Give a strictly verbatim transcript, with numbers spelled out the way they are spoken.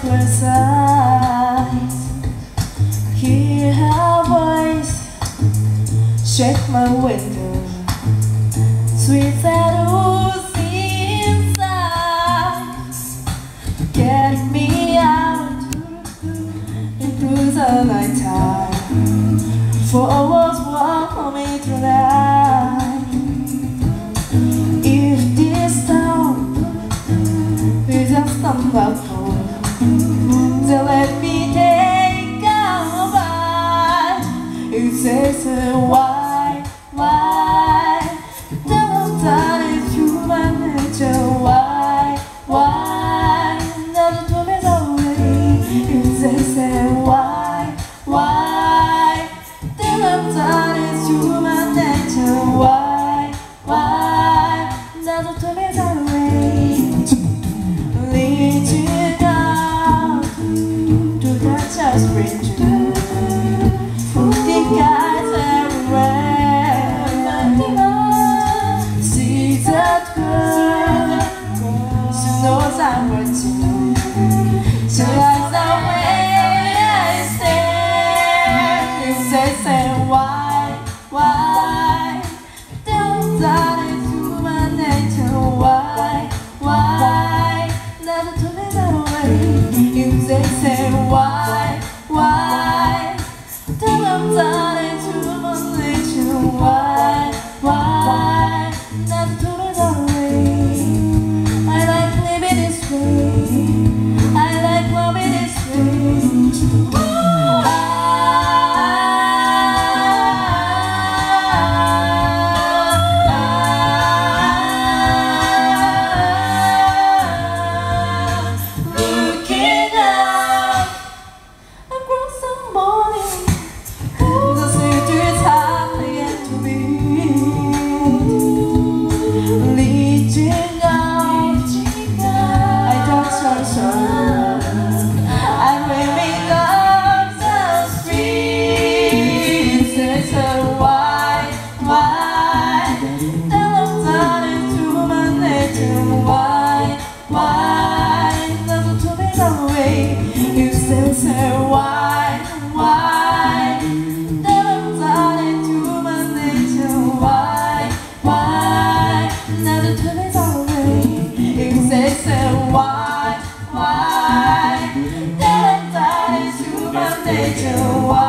close eyes, hear her voice, shake my window, sweet shadows inside, getting me out into the night time. For a walls walk for me tonight. If this town is a stumble home, then let me take a ride. It says why, why? The love that is human nature. Why, why? Never to me the way. It says why, why? The love that is human nature. Why, why? Never to me the way. Reaching out to touch a stranger, the guys everywhere. See that girl, she knows I'm watching. She likes the way I stand. It says why, why? Don't that is human nature. Why, why? Never to me that way. You say, say why, why? Tell them that it's human nature. Why, why? Never to me that way. I like living this way. I like loving this way. Why, why? Never to me the way. You still say why, why? Never thought it human nature. Why, why? Never to me the way. You say, say why, why? Never thought it human nature. Why?